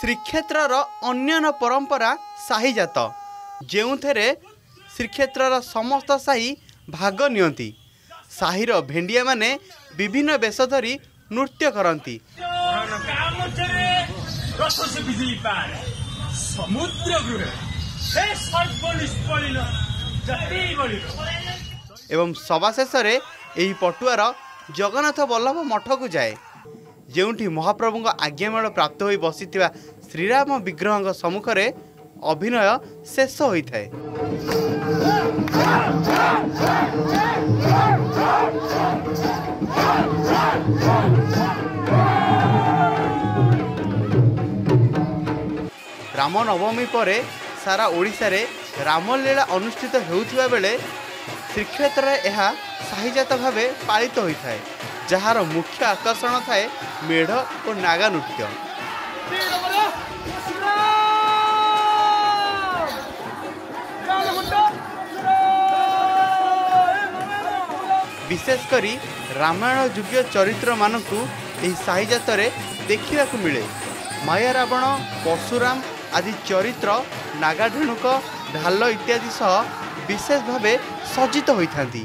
श्रीक्षेत्रर अन्यन परंपरा साही जात जो श्रीक्षेत्रर समस्त साही भाग नियंती। साहीर भेंडिया माने विभिन्न वेश धरी नृत्य करती। एवं सभा शेष में पटुआर जगन्नाथ वल्लभ मठ को जाए जोठी महाप्रभु आज्ञामेल प्राप्त हो बसी श्रीराम विग्रह सम्मुख में अभिनय शेष होता है। रामनवमी पर सारा ओडिशा रे रामलीला अनुष्ठित होउथिबा बेले श्रीक्षेत्र में यह साहीजात भाव पालित होता है, जार मुख्य आकर्षण थाए मेढ़ और नागा नृत्य। विशेषकर रामायण युग चरित्र मानकु एही साहीजात रे देखिबा को मिले। माया रावण परशुराम आदि चरित्र नागाधेणुक ढाल इत्यादि सह विशेष भावे सज्जित होइथांती।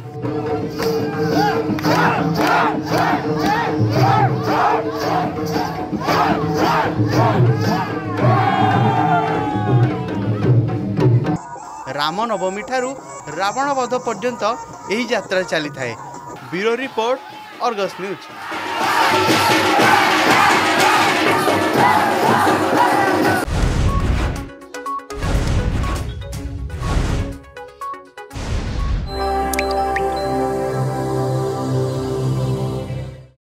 रामनवमी ठारू रावण वध पर्यंत यही यात्रा चली थाए। Bureau report, Argus news.